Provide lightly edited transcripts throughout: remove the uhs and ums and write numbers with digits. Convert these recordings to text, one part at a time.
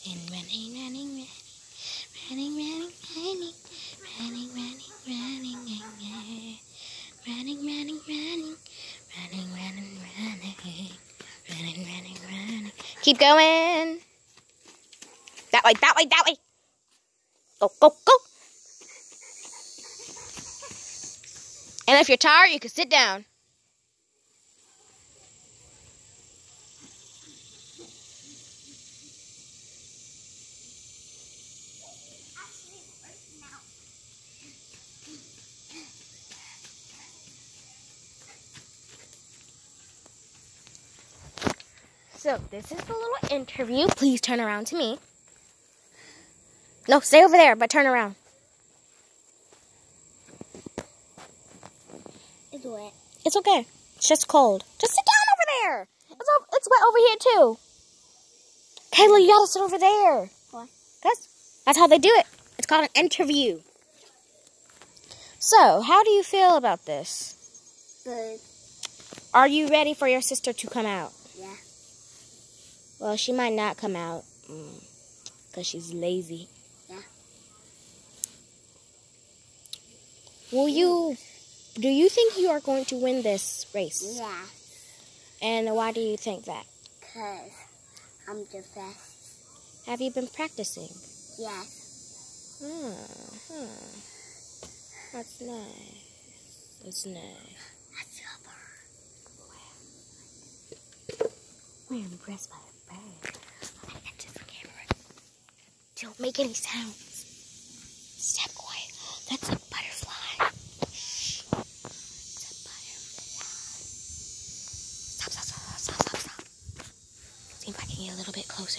And running, running, running, running, running, running, running, running, running, running, running, running, running, running, running, running, running, running. Keep going. That way, that way, that way. Go, go, go. And if you're tired, you can sit down. So, this is the little interview. Please turn around to me. No, stay over there, but turn around. It's wet. It's okay. It's just cold. Just sit down over there. It's wet over here, too. Kayla, you gotta sit over there. Why? That's how they do it. It's called an interview. So, how do you feel about this? Good. Are you ready for your sister to come out? Yeah. Well, she might not come out because she's lazy. Yeah. Do you think you are going to win this race? Yeah. And why do you think that? Because I'm the best. Have you been practicing? Yes. That's nice. That's nice. We're impressed by a bird. I'm going to the camera. Don't make any sounds. Step quiet. That's a butterfly. Shh. It's a butterfly. Stop, stop, stop, stop, stop, stop. See if I can get a little bit closer.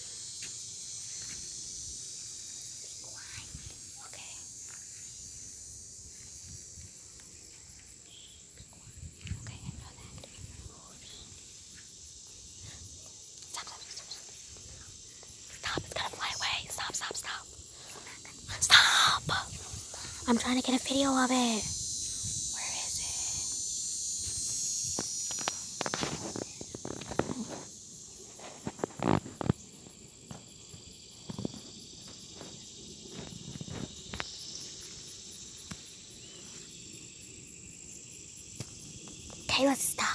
Okay. Okay, I know that. Stop, stop, stop, stop. Stop, it's gonna fly away. Stop, stop, stop. Stop! I'm trying to get a video of it. Where is it? Okay, let's stop.